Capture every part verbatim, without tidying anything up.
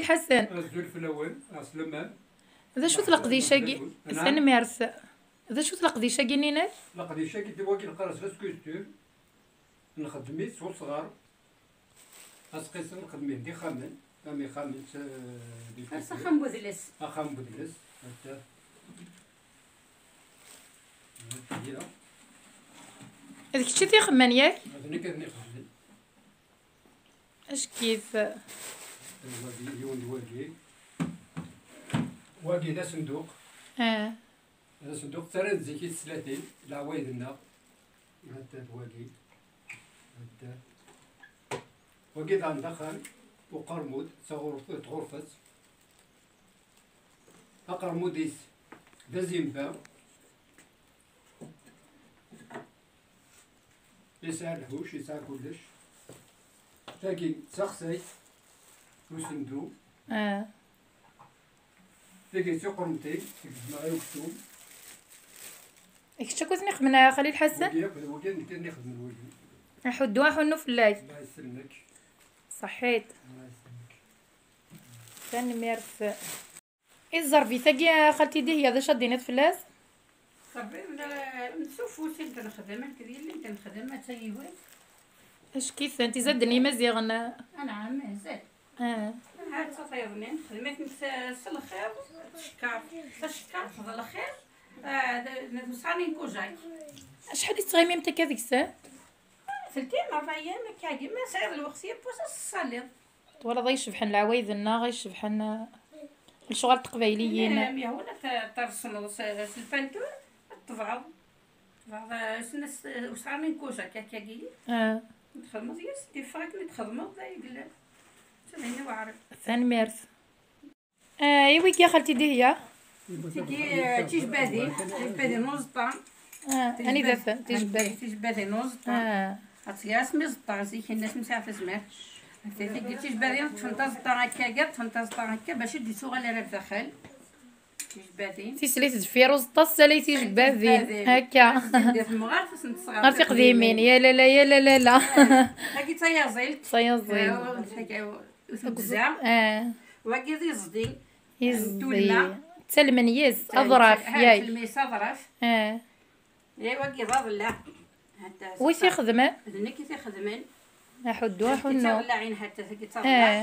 الحسن. الزول في الاول سلمان. هذا شو تلقديشا كي استنى ميرس. هذا شو تلقديشا كي نينات؟ لقديشا كي دوا كي نقرا في سكولتور نخدمي سول صغار اسقيس نخدمي دي خامن امي خامن بس خام بودلس اخام بودلس حتى هي هذيك شتي تيخمن ياك؟ هذني كنخدم اش كيف الواقي يون الواقي واقي ذا صندوق. اه هذا صندوق ترى زيكي السلاتين العوايدنا هذا الواقي هذا واقي ذا ندخل وقرمود تغرفت غرفت أقرموديس ذا زيمبا يسعى الحوش يسعى كلش تاكي تسخسي وصندوق اه تاكي تقرمتي معايا وكتوب ديك شتا كنت نخمن يا خليل حسن. وقيا وقيا نكون نخدم الواجب. نحدوها حنو في الليل. الله يسلمك. صحيت. الله يسلمك. ثاني ميرس. ايه الظرفي ثقي خالتي دي هي هذا شادينات فلاس؟ صافي نشوف واش انت نخدم انت اللي انت نخدم ما تسيبوش. اش كيف انت زادني مزيان؟ انا عام زاد. اه عاد تصايبني خدمت نفس الخير تشكر تشكر هذا الخير نصاني نكوجاي. شحال تغيمي متى كذيك الساعه؟ ثلثين اربع ايام كاعي ما ساير الوقت يبوس الصليب. ولا غير يشبحن العوايدنا غير يشبحن الشغل التقبايليين. نعم يا ولا ترسموا البانتور طبعوا طبعا سنس وصاني نكوجا كاكاكي. اه نخدمو ديال ستي فاك نخدمو دايق سمعني واعرف. ثاني ميرس. اه ايوا كي خالتي دي هي؟ تيجي تيجبادي تيجبادي نوز طعم. اه اني دافا تيجبادي تيجبادي نوز طعم. اه عطيها سمي زطا زيك الناس مسافه زمان. تيجي تيجبادي تفنطاز طا هكا كاع تفنطاز طا هكا باش يدي صغار راه بداخل. تيجبادي تيسليت دفير وزطاس سالي تيجبادين هكا. دير في المغارف صغار. غير تقديمين يا لا لا يا لا لا لا. هاكي تيازيل صيازيل. وتبزع. اه واكي يزدي. يزدي تلمن يز اظرف ياي. تلميس اظرف. اه يا واكي ضاضلا. وي تيخدم؟ هذني كي تيخدمن. احدوها حنو. تغلاعين حتى ثقي تغلاع. اه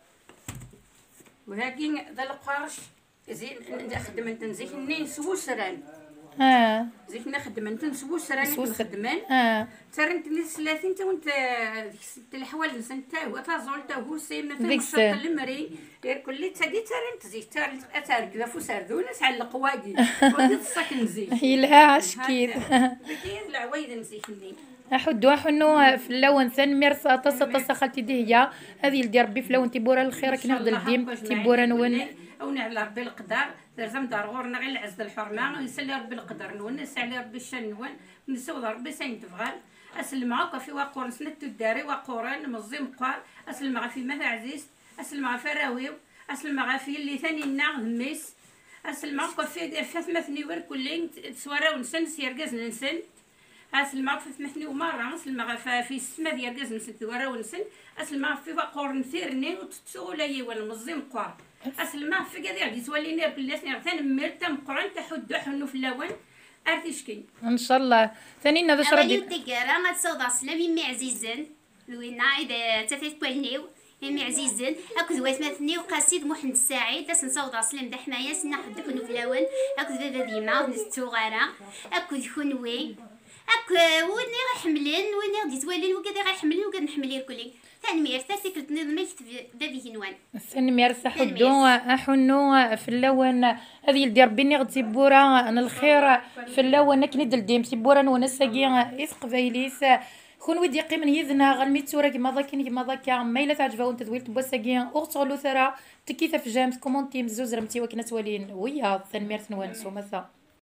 وهاكي ذا القرش زين نخدم انت نزيك ني سوسران. اه زيك نخدم انت سوسران نخدمن. اه ترى انت ني ثلاثين انت وانت ست الحوال نسنت هو تازول تا هو سي مثلا ديك الشط المري دير كل تاقي ترى انت زيك ترى اتارك ذا فسردون تعلق واقي ودي السكن زيك. هي لها عشكيت. هكا العوايد نزيك ني. احدوها حنو في اللون ثاني ميرس طاسه طاسه خالتي دي هي هذه اللي ربي في اللون تيبورا الخير كي ناخذ الديم تيبورا نون او نعلى ربي القدر لازم دار غورنا غير العز الحرمه ونسالي ربي القدر نون نسالي ربي الشن نون نسول ربي سين تفغال اسلم هكا في وقور سنت الداري وقوران مزيم قار اسلم في مثا عزيز اسلم في راويو اسلم في اللي ثاني النار ميس اسلم هكا في فات مثني ور كلين سوارا ونسن سيركاز ننسن اسلم في مثني ومره اسلم في السما ديال كاز نسن ورا ونسن اسلم في وقور نثيرني وتسولي ولا مزيم قار اسلم في كذا غادي توليني بلاتني ثاني مرتا مقرن تحد حنو في اللون ارتشكي ان شاء الله ثاني هذا شرا ديال الدكاره ما تصودا سلام يمي عزيزن لوينا اذا تفيت كولنيو يمي عزيزن اكو دوات مثني وقصيد محمد السعيد تاس نصودا سلام د حنايا سنا حد حنو في اللون اكو بابا ديما نستو غارا اكو خنوي اكو وني غيحملن وني غادي تولين وكذا غيحملن وكذا نحملين كلي ثاني ميرتا سكرت نظام يكتب بابي هنوان ثاني ميرتا حدو احنو في اللون هذه اللي دير بيني غتي بورا انا الخير في اللون كندل ديم تيبورا وانا ساقي اسق فايليس كون ودي قيمن يذنا غلميت صوره كيما ذاك كيما ذاك ما الا تعجبها وانت دويلت بوساقي اغتغلو ثرا تكيثه في جامس كومونتي مزوز رمتي وكنا توالين ويا ثاني ميرتا نوانسو مثلا